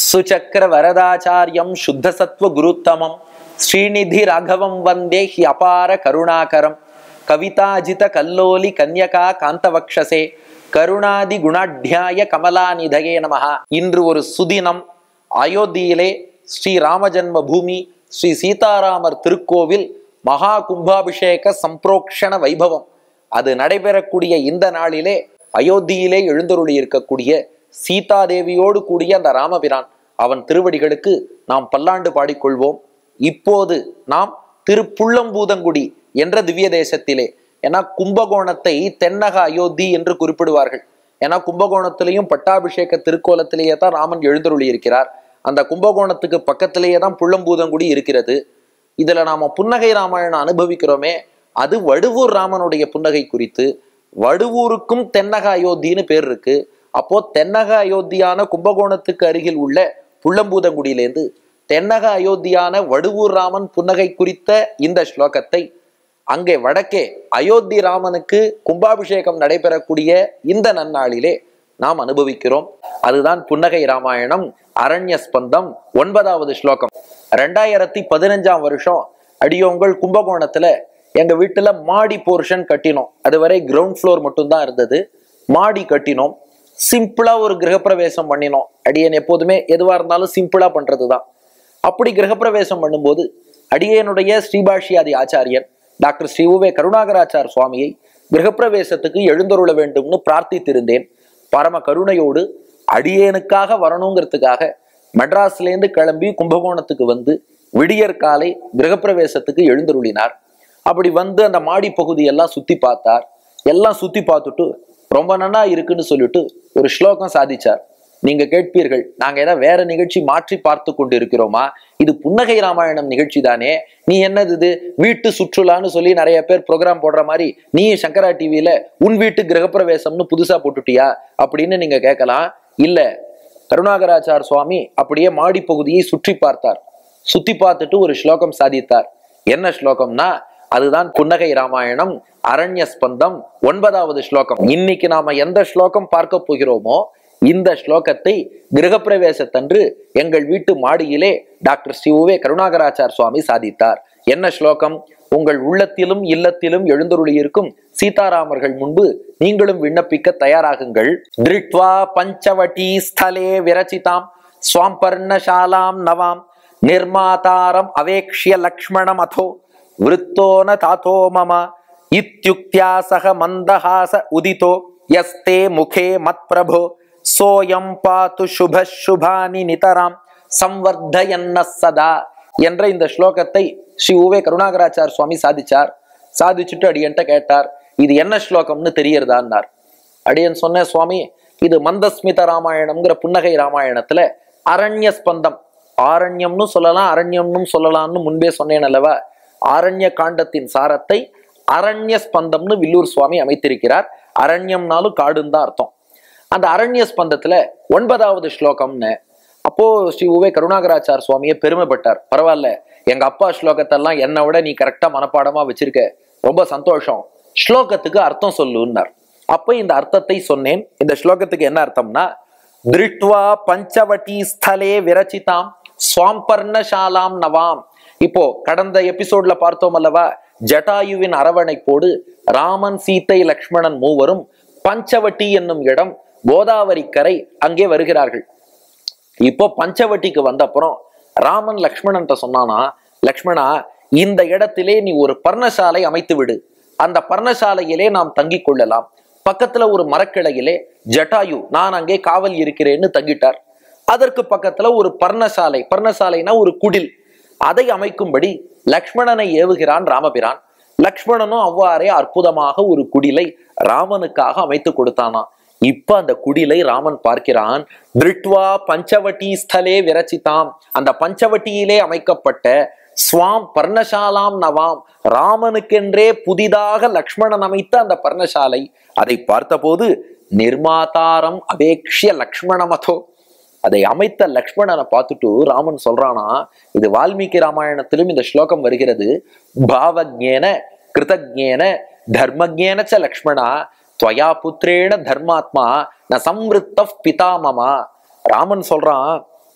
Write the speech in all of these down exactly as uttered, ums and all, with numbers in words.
சுச்சக்கர வரதாச்சாரியம் சுத்த சத்வ குருத்தமம் ஸ்ரீநிதி ராகவம் வந்தே ஹி அபார கருணாகரம் கவிதாஜித கல்லோலி கன்யகா காந்தவக்ஷசே கருணாதி குணாட்யாய கமலாநிதயே நமஹா. இன்று ஒரு சுதினம். அயோத்தியிலே ஸ்ரீ ராமஜன்ம பூமி ஸ்ரீ சீதாராமர் திருக்கோவில் மகா கும்பாபிஷேக சம்பிரோக்ஷண வைபவம் அது நடைபெறக்கூடிய இந்த நாளிலே அயோத்தியிலே எழுந்தருளி இருக்கக்கூடிய சீதாதேவியோடு கூடிய அந்த ராமபிரான் அவன் திருவடிகளுக்கு நாம் பல்லாண்டு பாடிக்கொள்வோம். இப்போது நாம் திருப்புள்ளம்பூதங்குடி என்ற திவ்ய தேசத்திலே, ஏன்னா கும்பகோணத்தை தென்னக அயோத்தி என்று குறிப்பிடுவார்கள். ஏன்னா கும்பகோணத்திலையும் பட்டாபிஷேக திருக்கோலத்திலேயே தான் ராமன் எழுந்தருளி இருக்கிறார். அந்த கும்பகோணத்துக்கு பக்கத்திலேயே தான் புள்ளம்பூதங்குடி இருக்கிறது. இதுல நாம புன்னகை ராமாயணம் அனுபவிக்கிறோமே, அது வடுவூர் ராமனுடைய புன்னகை குறித்து. வடுவூருக்கும் தென்னக அயோத்தின்னு பேர் இருக்கு. அப்போ தென்னக அயோத்தியான கும்பகோணத்துக்கு அருகில் உள்ள புள்ளம்பூதங்குடியிலேருந்து தென்னக அயோத்தியான வடுவூர் ராமன் புன்னகை குறித்த இந்த ஸ்லோகத்தை அங்கே வடக்கே அயோத்தி ராமனுக்கு கும்பாபிஷேகம் நடைபெறக்கூடிய இந்த நன்னாளிலே நாம் அனுபவிக்கிறோம். அதுதான் புன்னகை ராமாயணம் அரண்ய ஸ்பந்தம் ஒன்பதாவது ஸ்லோகம். ரெண்டாயிரத்தி பதினஞ்சாம் வருஷம் அடியோங்கள் கும்பகோணத்துல எங்க வீட்டுல மாடி போர்ஷன் கட்டினோம். அதுவரை கிரவுண்ட் ஃப்ளோர் மட்டும்தான் இருந்தது. மாடி கட்டினோம். சிம்பிளா ஒரு கிரகப்பிரவேசம் பண்ணினோம். அடியேன் எப்போதுமே எதுவா இருந்தாலும் சிம்பிளா பண்றதுதான். அப்படி கிரகப்பிரவேசம் பண்ணும்போது அடியேனுடைய ஸ்ரீபாஷ்யாதி ஆச்சாரியன் டாக்டர் ஸ்ரீ உவே கருணாகராச்சார் சுவாமியை கிரகப்பிரவேசத்துக்கு எழுந்தருள வேண்டும்னு பிரார்த்தித்திருந்தேன். பரம கருணையோடு அடியேனுக்காக வரணுங்கிறதுக்காக மெட்ராஸ்லேருந்து கிளம்பி கும்பகோணத்துக்கு வந்து விடியற் காலை கிரகப்பிரவேசத்துக்கு எழுந்தருளினார். அப்படி வந்து அந்த மாடி பகுதியெல்லாம் சுத்தி பார்த்தார். எல்லாம் சுத்தி பார்த்துட்டு ரொம்ப நன்னா இருக்குன்னு சொல்லிட்டு ஒரு ஸ்லோகம் சாதிச்சார். நீங்க கேட்பீர்கள், நாங்க ஏதாவது வேற நிகழ்ச்சி மாற்றி பார்த்து கொண்டு இருக்கிறோமா? இது புன்னகை ராமாயணம் நிகழ்ச்சி தானே, நீ என்னது இது வீட்டு சுற்றுலான்னு சொல்லி நிறைய பேர் ப்ரோக்ராம் போடுற மாதிரி நீ சங்கரா டிவியில உன் வீட்டு கிரகப்பிரவேசம்னு புதுசா போட்டுட்டியா அப்படின்னு நீங்க கேட்கலாம். இல்ல, கருணாகராச்சார் சுவாமி அப்படியே மாடி பகுதியை சுற்றி பார்த்தார். சுத்தி பார்த்துட்டு ஒரு ஸ்லோகம் சாதித்தார். என்ன ஸ்லோகம்னா அதுதான் புன்னகை ராமாயணம் அரண்ய ஸ்பந்தம் ஒன்பதாவது ஸ்லோகம். இன்னைக்கு நாம எந்த ஸ்லோகம் பார்க்க போகிறோமோ இந்த ஸ்லோகத்தை கிரகப்பிரவேசத்தன்று எங்கள் வீட்டு மாடியிலே டாக்டர் ஸ்ரீ உவே கருணாகராச்சார் சுவாமி சாதித்தார். என்ன ஸ்லோகம்? உங்கள் உள்ளத்திலும் இல்லத்திலும் எழுந்தருளி இருக்கும் சீதாராமர்கள் முன்பு நீங்களும் விண்ணப்பிக்க தயாராகுங்கள். திருட்வா பஞ்சவட்டி ஸ்தலே விரச்சிதாம் ஸ்வாம்பர்ணசாலாம் நவாம் நிர்மாதாரம் அவேக்ஷ்ய லக்ஷ்மணம் அதோ விருத்தோன தாத்தோ மம இத்யுக்த்யா சக மந்தஹாச உதிதோ யஸ்தே முகே மத் பிரபோ சோயம் பாத்து சுப சுபானி நிதராம் சம்வர்தயன்ன சதா என்ற இந்த ஸ்லோகத்தை ஸ்ரீ உவே கருணாகராச்சார் சுவாமி சாதிச்சார். சாதிச்சுட்டு அடியன்ட்ட கேட்டார், இது என்ன ஸ்லோகம்னு தெரியறதான்னார். அடியன் சொன்ன, சுவாமி இது மந்தஸ்மித ராமாயணம்ங்கிற புன்னகை ராமாயணத்துல அரண்ய ஸ்பந்தம், ஆரண்யம்னு சொல்லலாம் அரண்யம்னு சொல்லலாம்னு முன்பே சொன்னேன் அல்லவா. ஆரண்ய காண்டத்தின் சாரத்தை அரண்ய ஸ்பந்தம்னு வில்லூர் சுவாமி அமைத்திருக்கிறார். அரண்யம்னாலும் காடுன்னு தான் அர்த்தம். அந்த அரண்ய ஸ்பந்தத்துல ஒன்பதாவது ஸ்லோகம்னு அப்போ ஸ்ரீ உவே கருணாகராச்சார் சுவாமியை பெருமைப்பட்டார். பரவாயில்ல, எங்க அப்பா ஸ்லோகத்தெல்லாம் என்னை விட நீ கரெக்டா மனப்பாடமா வச்சிருக்க, ரொம்ப சந்தோஷம், ஸ்லோகத்துக்கு அர்த்தம் சொல்லுன்னார். அப்ப இந்த அர்த்தத்தை சொன்னேன். இந்த ஸ்லோகத்துக்கு என்ன அர்த்தம்னா, திருட்வா பஞ்சவட்டி ஸ்தலே விரச்சிதாம் ஸ்வாம்பர்ணசாலாம் நவாம். இப்போ கடந்த எபிசோட்ல பார்த்தோம் அல்லவா, ஜட்டாயுவின் அரவணைப்போடு ராமன் சீத்தை லக்ஷ்மணன் மூவரும் பஞ்சவட்டி என்னும் இடம் கோதாவரி கரை அங்கே வருகிறார்கள். இப்போ பஞ்சவட்டிக்கு வந்த அப்புறம் ராமன் லக்ஷ்மணன் சொன்னானா, லக்ஷ்மணா இந்த இடத்திலே நீ ஒரு பர்ணசாலை அமைத்து விடு, அந்த பர்ணசாலையிலே நாம் தங்கி கொள்ளலாம். பக்கத்துல ஒரு மரக்கிளையிலே ஜட்டாயு நான் அங்கே காவல் இருக்கிறேன்னு தங்கிட்டார். அதற்கு பக்கத்துல ஒரு பர்ணசாலை, பர்ணசாலைனா ஒரு குடில், அதை அமைக்கும்படி லக்ஷ்மணனை ஏவுகிறான் ராமபிரான். லக்ஷ்மணனும் அவ்வாறே அற்புதமாக ஒரு குடிலை ராமனுக்காக அமைத்து கொடுத்தானா. இப்ப அந்த குடிலை ராமன் பார்க்கிறான். திருட்வா பஞ்சவட்டி ஸ்தலே விரச்சிதாம், அந்த பஞ்சவட்டியிலே அமைக்கப்பட்ட ஸ்வாம் பர்ணசாலாம் நவாம், ராமனுக்கென்றே புதிதாக லக்ஷ்மணன் அமைத்த அந்த பர்ணசாலை, அதை பார்த்தபோது நிர்மாதாரம் அபேக்ஷ்ய லக்ஷ்மணமதோ, அதை அமைத்த லக்ஷ்மணனை பார்த்துட்டு ராமன் சொல்றானா, இது வால்மீகி ராமாயணத்திலும் இந்த ஸ்லோகம் வருகிறது. பாவஜ்ஞேன கிருதஜ்ஞேன தர்மஜ்ஞேன ச லக்ஷ்மணா துவயா புத்திரேன தர்மாத்மா ந சம்ருத்த பிதாமமா. ராமன் சொல்றான்,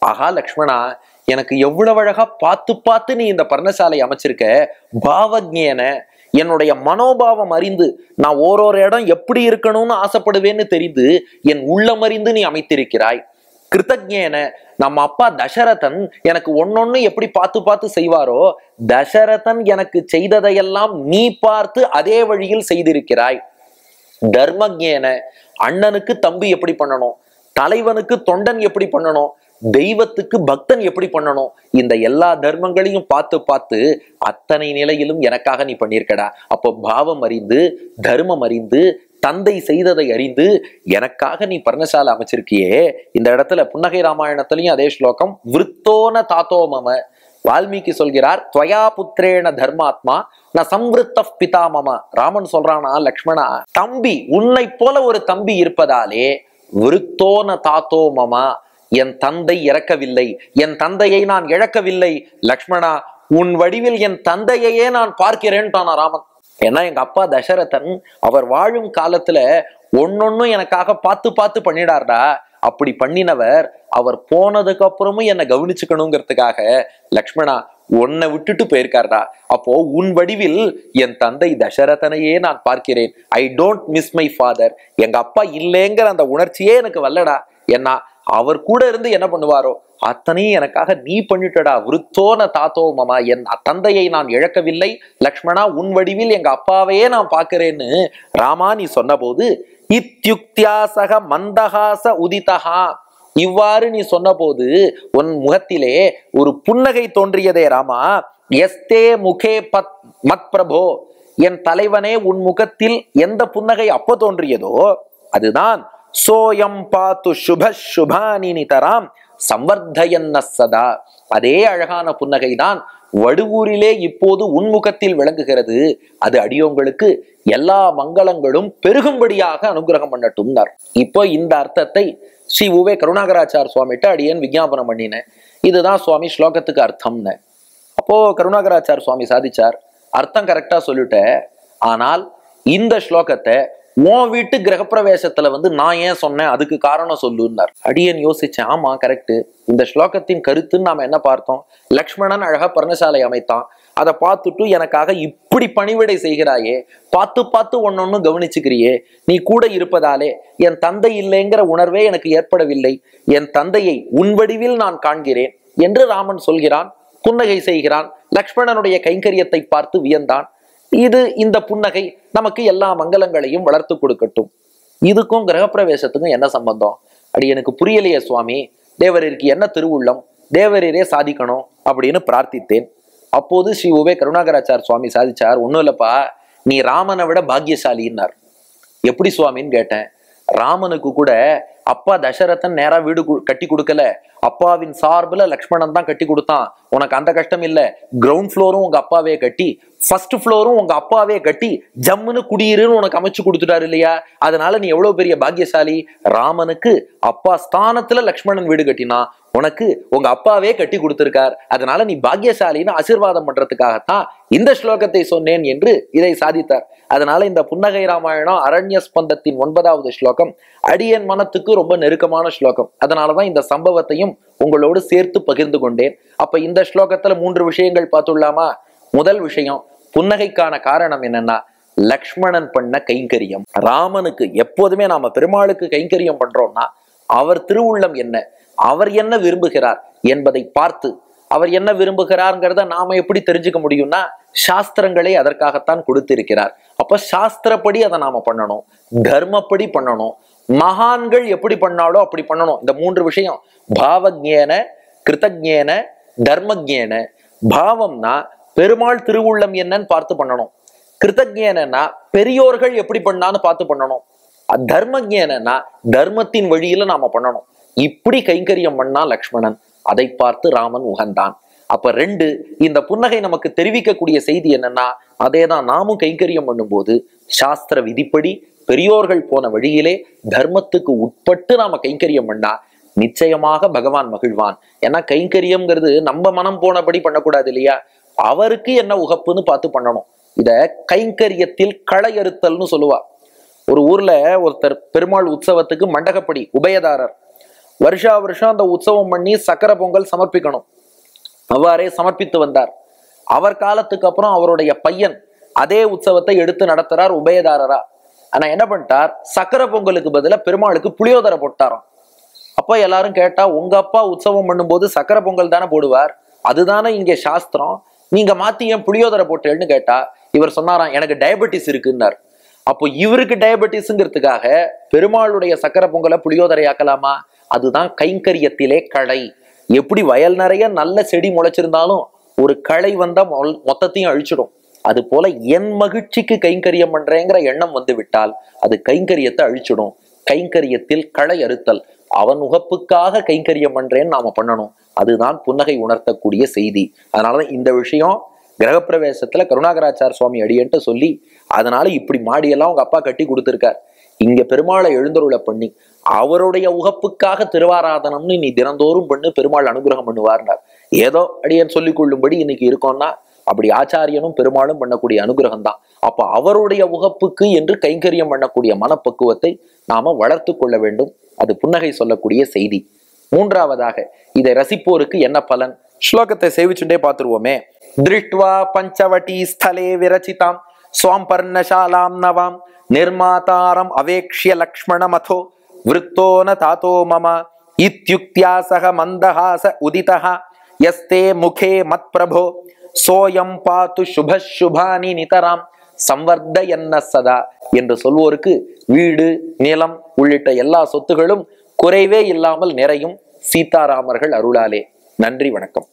ஆஹா லக்ஷ்மணா, எனக்கு எவ்வளவு அழகா பார்த்து பார்த்து நீ இந்த பர்ணசாலை அமைச்சிருக்க. பாவஜ்ஞேன, என்னுடைய மனோபாவம் அறிந்து நான் ஓரோரு இடம் எப்படி இருக்கணும்னு ஆசைப்படுவேன்னு தெரிந்து என் உள்ளம் அறிந்து நீ அமைத்திருக்கிறாய். கிருத்தஜ்ஞேன, நம்ம அப்பா தசரதன் எனக்கு ஒன்னொன்னு எப்படி பார்த்து பார்த்து செய்வாரோ, தசரதன் எனக்கு செய்ததையெல்லாம் நீ பார்த்து அதே வழியில் செய்திருக்கிறாய். தர்மஜ்ஞேன, அண்ணனுக்கு தம்பி எப்படி பண்ணணும், தலைவனுக்கு தொண்டன் எப்படி பண்ணணும், தெய்வத்துக்கு பக்தன் எப்படி பண்ணணும், இந்த எல்லா தர்மங்களையும் பார்த்து பார்த்து அத்தனை நிலையிலும் எனக்காக நீ பண்ணியிருக்கடா. அப்போ பாவம் அறிந்து தர்மம் அறிந்து தந்தை செய்ததை அறிந்து எனக்காக நீ பர்ணசாலை அமைச்சிருக்கியே. இந்த இடத்துல புன்னகை ராமாயணத்திலையும் அதே ஸ்லோகம், விருத்தோன தாத்தோமம. வால்மீகி சொல்கிறார், துவயா புத்திரேன தர்மாத்மா ந சம்ருத்த பிதாமம. ராமன் சொல்றானா, லக்ஷ்மணா, தம்பி உன்னை போல ஒரு தம்பி இருப்பதாலே விருத்தோன தாத்தோமமா, என் தந்தை இறக்கவில்லை, என் தந்தையை நான் இழக்கவில்லை. லக்ஷ்மணா, உன் வடிவில் என் தந்தையையே நான் பார்க்கிறேன்ட்டானா ராமன். ஏன்னா எங்க அப்பா தசரதன் அவர் வாழும் காலத்துல ஒன்னொன்னும் எனக்காக பார்த்து பார்த்து பண்ணிடார்டா. அப்படி பண்ணினவர் அவர் போனதுக்கு அப்புறமும் என்னை கவனிச்சுக்கணுங்கிறதுக்காக லக்ஷ்மணா உன்னை விட்டுட்டு போயிருக்காருடா. அப்போ உன் வடிவில் என் தந்தை தசரதனையே நான் பார்க்கிறேன். I don't miss my father. எங்க அப்பா இல்லைங்கிற அந்த உணர்ச்சியே எனக்கு வரலடா. ஏன்னா அவர் கூட இருந்து என்ன பண்ணுவாரோ அத்தனையும் எனக்காக நீ பண்ணிட்டடா. விருத்தோன தாத்தோ மமா, என் தந்தையை நான் இழக்கவில்லை லக்ஷ்மணா, உன் வடிவில் எங்க அப்பாவையே நான் பார்க்கிறேன்னு ராமா நீ சொன்ன போது, இத்யுக்தியாசக மந்தஹாச உதிதஹா, இவ்வாறு நீ சொன்ன போது உன் முகத்திலே ஒரு புன்னகை தோன்றியதே ராமா. எஸ்தே முகே பத் மத் பிரபோ, என் தலைவனே உன் முகத்தில் எந்த புன்னகை அப்போ தோன்றியதோ அதுதான் சோயம் பாத்து சுப சுபானி நிதராம் சம்வர்தயன்ன சதா. அதே அழகான புன்னகை தான் வடுவூரிலே இப்போது உன்முகத்தில் விளங்குகிறது. அது அடியோங்களுக்கு எல்லா மங்களங்களும் பெருகும்படியாக அனுகிரகம் பண்ணட்டும். இப்போ இந்த அர்த்தத்தை ஸ்ரீ உவே கருணாகராச்சார் சுவாமிகிட்ட அடியேன் விஞ்ஞாபனம் பண்ணினேன். இதுதான் சுவாமி ஸ்லோகத்துக்கு அர்த்தம்னு. அப்போ கருணாகராச்சார் சுவாமி சாதிச்சார், அர்த்தம் கரெக்டா சொல்லிட்ட, ஆனால் இந்த ஸ்லோகத்தை உன் வீட்டு கிரகப்பிரவேசத்துல வந்து நான் ஏன் சொன்னேன், அதுக்கு காரணம் சொல்லுன்னார். அடியன் யோசிச்சேன், ஆமா கரெக்ட். இந்த ஸ்லோகத்தின் கருத்துன்னு நாம என்ன பார்த்தோம், லக்ஷ்மணன் அழகா பர்ணசாலை அமைத்தான். அதை பார்த்துட்டு எனக்காக இப்படி பணிவிடை செய்கிறாயே, பார்த்து பார்த்து ஒன்னொன்னு கவனிச்சுக்கிறியே, நீ கூட இருப்பதாலே என் தந்தை இல்லைங்கிற உணர்வே எனக்கு ஏற்படவில்லை, என் தந்தையை உன் வடிவில் நான் காண்கிறேன் என்று ராமன் சொல்கிறான். புன்னகை செய்கிறான். லக்ஷ்மணனுடைய கைங்கரியத்தை பார்த்து வியந்தான். இது இந்த புன்னகை நமக்கு எல்லா மங்களங்களையும் வளர்த்து கொடுக்கட்டும். இதுக்கும் கிரகப்பிரவேசத்துக்கும் என்ன சம்பந்தம், அடி எனக்கு புரியலையே சுவாமி, தேவரீருக்கு என்ன திருவுள்ளம், தேவரீரே சாதிக்கணும் அப்படின்னு பிரார்த்தித்தேன். அப்போது ஸ்ரீ உவே கருணாகராச்சார் சுவாமி சாதிச்சார், ஒன்றும் இல்லப்பா, நீ ராமனை விட பாக்யசாலின்னார். எப்படி சுவாமின்னு கேட்டேன். ராமனுக்கு கூட அப்பா தசரதன் நேரா வீடு கட்டி கொடுக்கல, அப்பாவின் சார்புல லக்ஷ்மணன் தான் கட்டி கொடுத்தான். உனக்கு அந்த கஷ்டம் இல்ல, கிரவுண்ட் ஃப்ளோரும் உங்க அப்பாவே கட்டி, ஃபர்ஸ்ட் ஃப்ளோரும் உங்க அப்பாவே கட்டி ஜம்முன்னு குடியிருன்னு உனக்கு அமைச்சு கொடுத்துட்டாரு இல்லையா, அதனால நீ எவ்வளவு பெரிய பாக்கியசாலி. ராமனுக்கு அப்பா ஸ்தானத்துல லக்ஷ்மணன் வீடு கட்டினா, உனக்கு உங்க அப்பாவே கட்டி கொடுத்திருக்கார், அதனால நீ பாக்கியசாலின்னு ஆசீர்வாதம் பண்றதுக்காகத்தான் இந்த ஸ்லோகத்தை சொன்னேன் என்று இதை சாதித்தார். அதனால இந்த புன்னகை ராமாயணம் அரண்ய ஸ்பந்தத்தின் ஒன்பதாவது ஸ்லோகம் அடியன் மனத்துக்கு ரொம்ப நெருக்கமான ஸ்லோகம். அதனாலதான் இந்த சம்பவத்தையும் உங்களோடு சேர்த்து பகிர்ந்து கொண்டேன். அப்ப இந்த ஸ்லோகத்துல மூன்று விஷயங்கள் பார்த்துள்ளாமா. முதல் விஷயம், புன்னகைக்கான காரணம் என்னன்னா லக்ஷ்மணன் பண்ண கைங்கரியம். ராமனுக்கு எப்போதுமே நாம பெருமாளுக்கு கைங்கரியம் பண்றோம்னா அவர் திருவுள்ளம் என்ன, அவர் என்ன விரும்புகிறார் என்பதை பார்த்து, அவர் என்ன விரும்புகிறார்ங்கிறத நாம எப்படி தெரிஞ்சுக்க முடியும்னா சாஸ்திரங்களே அதற்காகத்தான் கொடுத்திருக்கிறார். அப்ப சாஸ்திரப்படி அதை நாம பண்ணணும், தர்மப்படி பண்ணணும், மகான்கள் எப்படி பண்ணாலோ அப்படி பண்ணணும். இந்த மூன்று விஷயம், பாவஜ்ஞேன கிருத்தஜ்ஞேன தர்மஜ்ஞேன. பாவம்னா பெருமாள் திருவுள்ளம் என்னன்னு பார்த்து பண்ணணும், கிருத்தஜ்ஞேனா பெரியோர்கள் எப்படி பண்ணான்னு பார்த்து பண்ணணும், தர்மஜ்ஞேனா தர்மத்தின் வழியில நாம பண்ணணும். இப்படி கைங்கரியம் பண்ணா லக்ஷ்மணன், அதை பார்த்து ராமன் உகந்தான். அப்ப ரெண்டு, இந்த புன்னகை நமக்கு தெரிவிக்கக்கூடிய செய்தி என்னன்னா, அதேதான் நாமும் கைங்கரியம் பண்ணும்போது சாஸ்திர விதிப்படி பெரியோர்கள் போன வழியிலே தர்மத்துக்கு உட்பட்டு நாம கைங்கரியம் பண்ணா நிச்சயமாக பகவான் மகிழ்வான். ஏன்னா கைங்கரியம்ங்கிறது நம்ம மனம் போனபடி பண்ணக்கூடாது இல்லையா, அவருக்கு என்ன உகப்புன்னு பார்த்து பண்ணணும். இத கைங்கரியத்தில் களையறுத்தல்னு சொல்லுவா. ஒரு ஊர்ல ஒருத்தர் பெருமாள் உற்சவத்துக்கு மண்டகப்படி உபயதாரர் வருஷா வருஷம் அந்த உற்சவம் பண்ணி சக்கரை பொங்கல் சமர்ப்பிக்கணும். அவ்வாறே சமர்ப்பித்து வந்தார். அவர் காலத்துக்கு அப்புறம் அவருடைய பையன் அதே உற்சவத்தை எடுத்து நடத்துறார் உபயதாரரா. ஆனா என்ன பண்ணிட்டார், சக்கரை பொங்கலுக்கு பதிலா பெருமாளுக்கு புளியோதரை போட்டாராம். அப்ப எல்லாரும் கேட்டா, உங்க அப்பா உற்சவம் பண்ணும்போது சக்கரை பொங்கல் தானே போடுவார், அதுதானே இங்க சாஸ்திரம், நீங்க மாத்தி ஏன் புளியோதரை போட்டேன்னு கேட்டா, இவர் சொன்னாராம் எனக்கு டயபெட்டிஸ் இருக்குன்னார். அப்போ இவருக்கு டயபெட்டிஸ்ங்கிறதுக்காக பெருமாளுடைய சக்கரை பொங்கலை புளியோதரை ஆக்கலாமா? அதுதான் கைங்கரியத்திலே களை. எப்படி வயல் நிறைய நல்ல செடி முளைச்சிருந்தாலும் ஒரு களை வந்தா மொத்தத்தையும் அழிச்சிடும். அது போல என் மகிழ்ச்சிக்கு கைங்கரியம் பண்றேங்கிற எண்ணம் வந்து விட்டால் அது கைங்கரியத்தை அழிச்சிடும். கைங்கரியத்தில் களை அறுத்தல், அவன் உகப்புக்காக கைங்கரியம் பண்றேன்னு நாம பண்ணணும். அதுதான் புன்னகை உணர்த்தக்கூடிய செய்தி. அதனாலதான் இந்த விஷயம் கிரகப்பிரவேசத்துல கருணாகராச்சார சுவாமி அடியன்ட்டு சொல்லி, அதனால இப்படி மாடியெல்லாம் உங்க அப்பா கட்டி கொடுத்திருக்கார், இங்க பெருமாளை எழுந்தருளை பண்ணி அவருடைய உகப்புக்காக திருவாராதனம்னு நீ தினந்தோறும் பண்ணு, பெருமாள் அனுகிரகம் பண்ணுவார்னார். ஏதோ அடியன் சொல்லிக் கொள்ளும்படி இன்னைக்கு இருக்கோம்னா அப்படி ஆச்சாரியனும் பெருமாளும் பண்ணக்கூடிய அனுகிரகம் தான். அப்ப அவருடைய உகப்புக்கு என்று கைங்கரியம் பண்ணக்கூடிய மனப்பக்குவத்தை நாம வளர்த்து கொள்ள வேண்டும். அது புன்னகை சொல்லக்கூடிய செய்தி. மூன்றாவதாக இதை ரசிப்போருக்கு என்ன பலன்? ஸ்லோகத்தை சேவிச்சுட்டே பார்த்துருவோமே. திருஷ்டுவா பஞ்சவட்டி ஸ்தலே விரச்சிதாம் ஸ்வாம் பர்ணசாலாம் நவாம் நிர்மாதாரம் அவேக்ஷ்ய லக்ஷ்மணமதோ விருத்தோன தாத்தோ மம இத்யுக்த்யா சக மந்தஹாச உதிதஹ யஸ்தே முகே மத் பிரபோ சோயம் பாத்து சுப சுபானி நிதராம் சம்வர்தயன்ன சதா என்று சொல்வோருக்கு வீடு நிலம் உள்ளிட்ட எல்லா சொத்துகளும் குறைவே இல்லாமல் நிறையும் சீதாராமர்கள் அருளாலே. நன்றி, வணக்கம்.